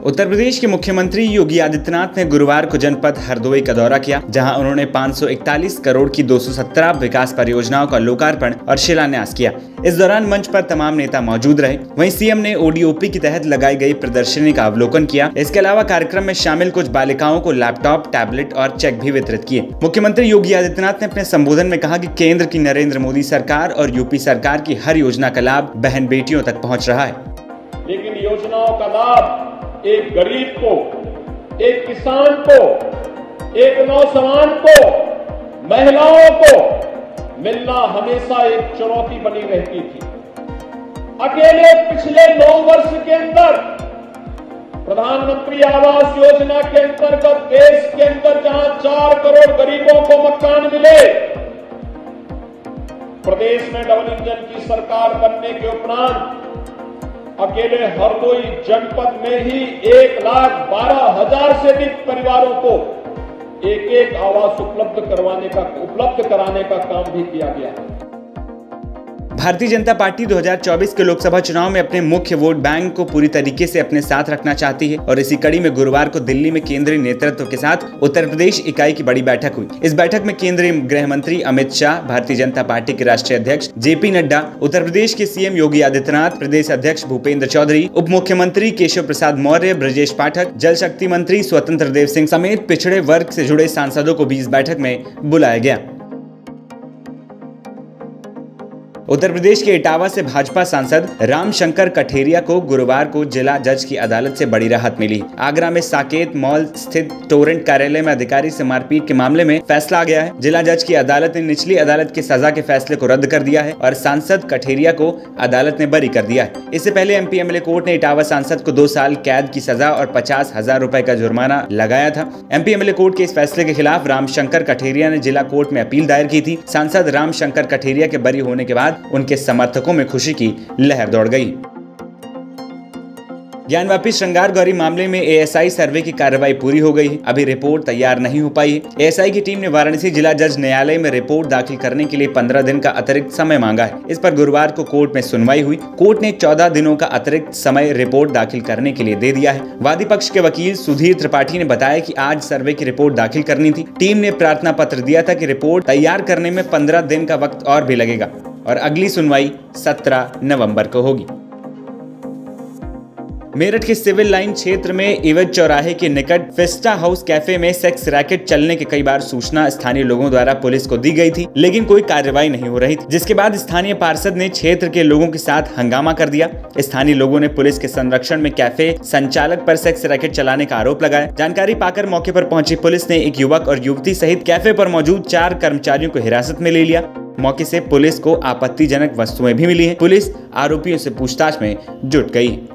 उत्तर प्रदेश के मुख्यमंत्री योगी आदित्यनाथ ने गुरुवार को जनपद हरदोई का दौरा किया, जहां उन्होंने 541 करोड़ की 217 विकास परियोजनाओं का लोकार्पण और शिलान्यास किया। इस दौरान मंच पर तमाम नेता मौजूद रहे। वहीं सीएम ने ओडीओपी के तहत लगाई गई प्रदर्शनी का अवलोकन किया। इसके अलावा कार्यक्रम में शामिल कुछ बालिकाओं को लैपटॉप, टैबलेट और चेक भी वितरित किए। मुख्यमंत्री योगी आदित्यनाथ ने अपने संबोधन में कहा कि केंद्र की नरेंद्र मोदी सरकार और यूपी सरकार की हर योजना का लाभ बहन बेटियों तक पहुँच रहा है। लेकिन योजनाओं का लाभ एक गरीब को, एक किसान को, एक नौजवान को, महिलाओं को मिलना हमेशा एक चुनौती बनी रहती थी। अकेले पिछले 9 वर्ष के अंदर प्रधानमंत्री आवास योजना के अंतर्गत देश के अंदर जहां 4 करोड़ गरीबों को मकान मिले, प्रदेश में डबल इंजन की सरकार बनने के उपरांत अकेले हरदोई जनपद में ही 1,12,000 से अधिक परिवारों को एक आवास उपलब्ध कराने का काम भी किया गया है। भारतीय जनता पार्टी 2024 के लोकसभा चुनाव में अपने मुख्य वोट बैंक को पूरी तरीके से अपने साथ रखना चाहती है और इसी कड़ी में गुरुवार को दिल्ली में केंद्रीय नेतृत्व के साथ उत्तर प्रदेश इकाई की बड़ी बैठक हुई। इस बैठक में केंद्रीय गृह मंत्री अमित शाह, भारतीय जनता पार्टी के राष्ट्रीय अध्यक्ष जेपी नड्डा, उत्तर प्रदेश के सीएम योगी आदित्यनाथ, प्रदेश अध्यक्ष भूपेंद्र चौधरी, उप मुख्यमंत्री केशव प्रसाद मौर्य, ब्रजेश पाठक, जल शक्ति मंत्री स्वतंत्र देव सिंह समेत पिछड़े वर्ग से जुड़े सांसदों को भी इस बैठक में बुलाया गया। उत्तर प्रदेश के इटावा से भाजपा सांसद रामशंकर कठेरिया को गुरुवार को जिला जज की अदालत से बड़ी राहत मिली। आगरा में साकेत मॉल स्थित टोरेंट कार्यालय में अधिकारी से मारपीट के मामले में फैसला आ गया है। जिला जज की अदालत ने निचली अदालत की सजा के फैसले को रद्द कर दिया है और सांसद कठेरिया को अदालत ने बरी कर दिया है। इससे पहले एमपी-एमएलए कोर्ट ने इटावा सांसद को 2 साल कैद की सजा और 50,000 रुपए का जुर्माना लगाया था। एमपी-एमएलए कोर्ट के इस फैसले के खिलाफ रामशंकर कठेरिया ने जिला कोर्ट में अपील दायर की थी। सांसद रामशंकर कठेरिया के बरी होने के बाद उनके समर्थकों में खुशी की लहर दौड़ गई। ज्ञानवापी श्रृंगार गौरी मामले में एएसआई सर्वे की कार्रवाई पूरी हो गई है। अभी रिपोर्ट तैयार नहीं हो पाई है। एएसआई की टीम ने वाराणसी जिला जज न्यायालय में रिपोर्ट दाखिल करने के लिए 15 दिन का अतिरिक्त समय मांगा है। इस पर गुरुवार को कोर्ट में सुनवाई हुई। कोर्ट ने 14 दिनों का अतिरिक्त समय रिपोर्ट दाखिल करने के लिए दे दिया है। वादी पक्ष के वकील सुधीर त्रिपाठी ने बताया कि आज सर्वे की रिपोर्ट दाखिल करनी थी। टीम ने प्रार्थना पत्र दिया था कि रिपोर्ट तैयार करने में 15 दिन का वक्त और भी लगेगा और अगली सुनवाई 17 नवंबर को होगी। मेरठ के सिविल लाइन क्षेत्र में इवज चौराहे के निकट फेस्टा हाउस कैफे में सेक्स रैकेट चलने की कई बार सूचना स्थानीय लोगों द्वारा पुलिस को दी गई थी, लेकिन कोई कार्रवाई नहीं हो रही थी, जिसके बाद स्थानीय पार्षद ने क्षेत्र के लोगों के साथ हंगामा कर दिया। स्थानीय लोगों ने पुलिस के संरक्षण में कैफे संचालक पर सेक्स रैकेट चलाने का आरोप लगाया। जानकारी पाकर मौके पर पहुंची पुलिस ने एक युवक और युवती सहित कैफे पर मौजूद 4 कर्मचारियों को हिरासत में ले लिया। मौके से पुलिस को आपत्तिजनक वस्तुएं भी मिली हैं। पुलिस आरोपियों से पूछताछ में जुट गई।